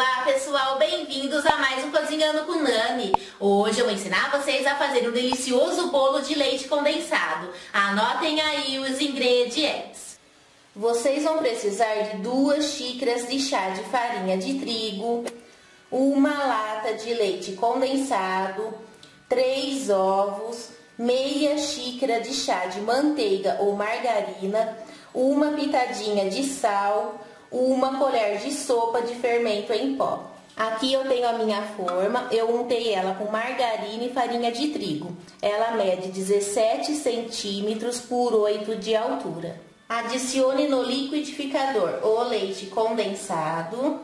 Olá pessoal, bem-vindos a mais um Cozinhando com Nani. Hoje eu vou ensinar vocês a fazer um delicioso bolo de leite condensado. Anotem aí os ingredientes. Vocês vão precisar de 2 xícaras de chá de farinha de trigo, uma lata de leite condensado, 3 ovos, meia xícara de chá de manteiga ou margarina, uma pitadinha de sal, uma colher de sopa de fermento em pó. Aqui eu tenho a minha forma, eu untei ela com margarina e farinha de trigo. Ela mede 17 centímetros por 8 de altura. Adicione no liquidificador o leite condensado,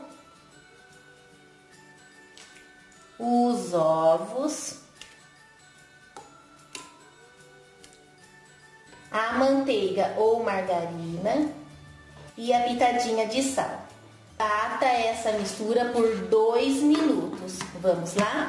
os ovos, a manteiga ou margarina e a pitadinha de sal. Bata essa mistura por 2 minutos. Vamos lá?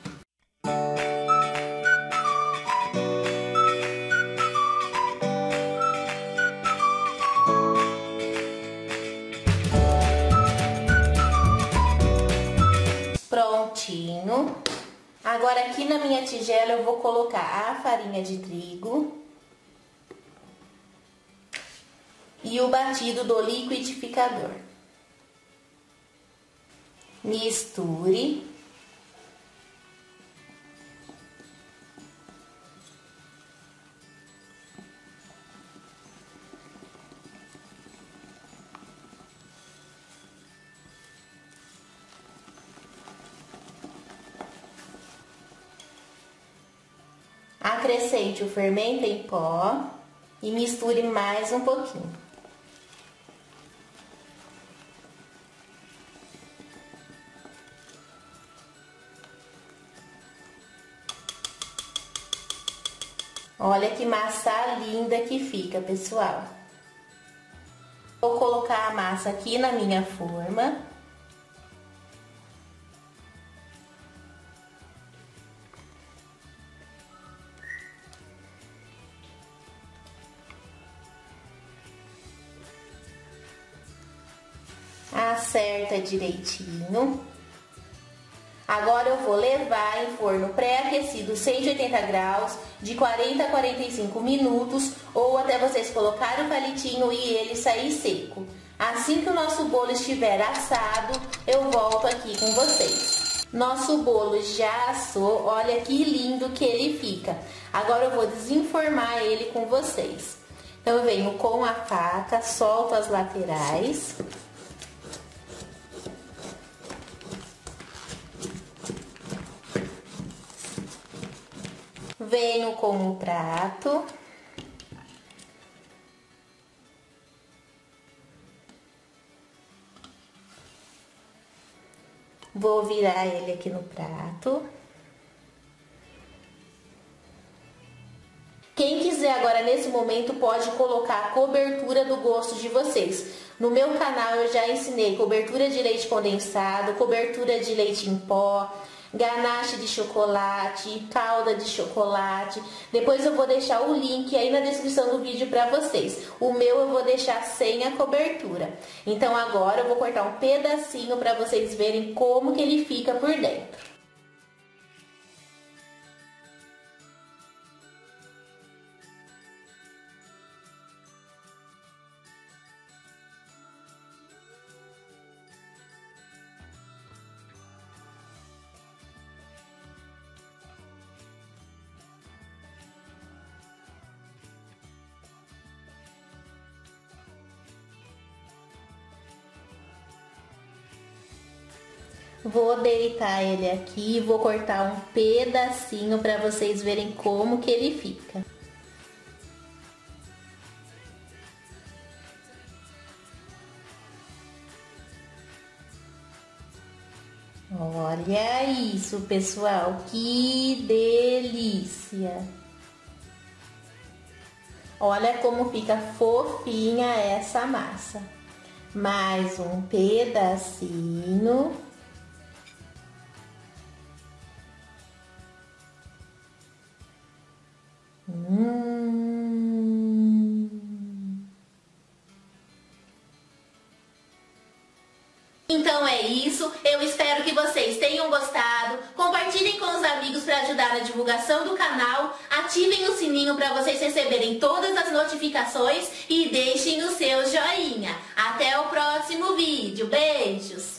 Prontinho. Agora aqui na minha tigela eu vou colocar a farinha de trigo e o batido do liquidificador. Misture. Acrescente o fermento em pó e misture mais um pouquinho. Olha que massa linda que fica, pessoal. Vou colocar a massa aqui na minha forma. Acerta direitinho. Agora eu vou levar em forno pré-aquecido 180 graus, de 40 a 45 minutos, ou até vocês colocarem o palitinho e ele sair seco. Assim que o nosso bolo estiver assado, eu volto aqui com vocês. Nosso bolo já assou, olha que lindo que ele fica. Agora eu vou desenformar ele com vocês. Então eu venho com a faca, solto as laterais. Venho com o prato. Vou virar ele aqui no prato. Quem quiser agora nesse momento pode colocar a cobertura do gosto de vocês. No meu canal eu já ensinei cobertura de leite condensado, cobertura de leite em pó, ganache de chocolate, calda de chocolate. Depois eu vou deixar o link aí na descrição do vídeo para vocês. O meu eu vou deixar sem a cobertura. Então agora eu vou cortar um pedacinho para vocês verem como que ele fica por dentro. Vou deitar ele aqui e vou cortar um pedacinho para vocês verem como que ele fica. Olha isso, pessoal, que delícia! Olha como fica fofinha essa massa. Mais um pedacinho. Então é isso, eu para ajudar na divulgação do canal, ativem o sininho para vocês receberem todas as notificações e deixem o seu joinha. Até o próximo vídeo. Beijos!